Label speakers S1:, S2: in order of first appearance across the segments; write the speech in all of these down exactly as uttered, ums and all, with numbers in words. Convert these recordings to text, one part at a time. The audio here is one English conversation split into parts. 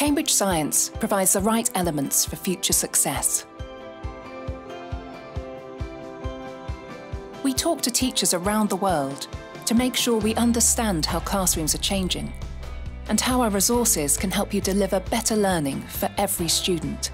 S1: Cambridge Science provides the right elements for future success. We talk to teachers around the world to make sure we understand how classrooms are changing and how our resources can help you deliver better learning for every student.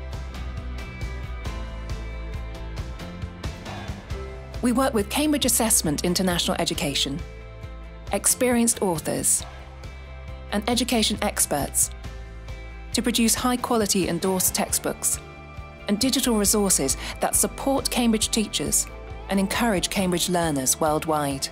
S1: We work with Cambridge Assessment International Education, experienced authors, and education experts to produce high-quality endorsed textbooks and digital resources that support Cambridge teachers and encourage Cambridge learners worldwide.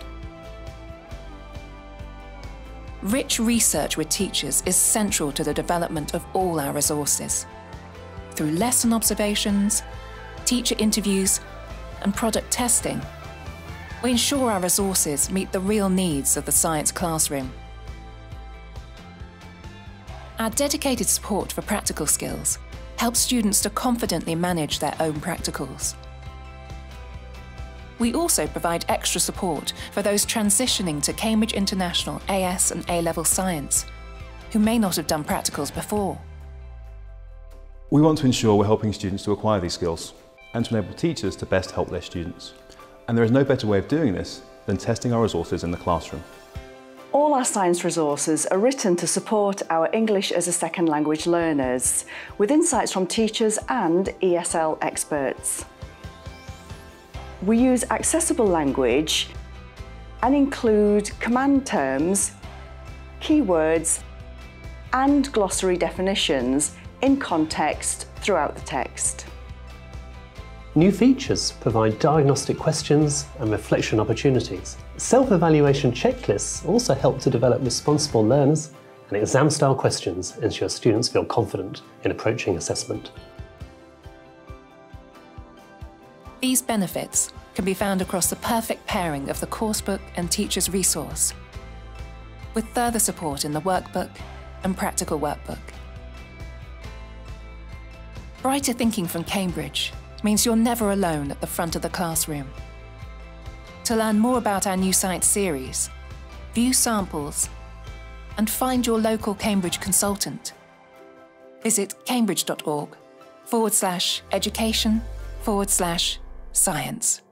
S1: Rich research with teachers is central to the development of all our resources. Through lesson observations, teacher interviews, and product testing, we ensure our resources meet the real needs of the science classroom. Our dedicated support for practical skills helps students to confidently manage their own practicals. We also provide extra support for those transitioning to Cambridge International A S and A-level science, who may not have done practicals before.
S2: We want to ensure we're helping students to acquire these skills and to enable teachers to best help their students. And there is no better way of doing this than testing our resources in the classroom.
S3: All our science resources are written to support our English as a second language learners, with insights from teachers and E S L experts. We use accessible language and include command terms, keywords, and glossary definitions in context throughout the text.
S4: New features provide diagnostic questions and reflection opportunities. Self-evaluation checklists also help to develop responsible learners, and exam-style questions ensure students feel confident in approaching assessment.
S1: These benefits can be found across the perfect pairing of the coursebook and teacher's resource, with further support in the workbook and practical workbook. Brighter thinking from Cambridge means you're never alone at the front of the classroom. To learn more about our new science series, view samples, and find your local Cambridge consultant, visit cambridge.org forward slash education forward slash science.